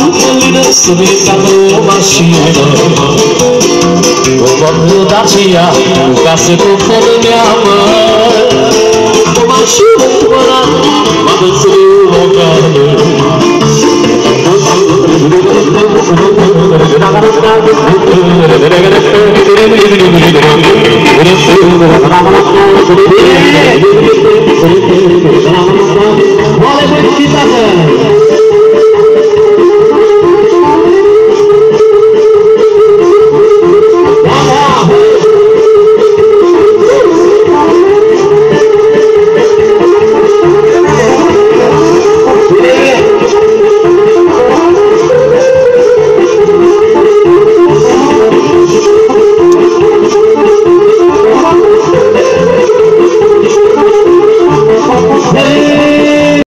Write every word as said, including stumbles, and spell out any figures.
Sobie kadro maszynę Powodno dacia Kasy pochłoniamy Po maszynę twora Mamy sobie uwagamy Ale bądź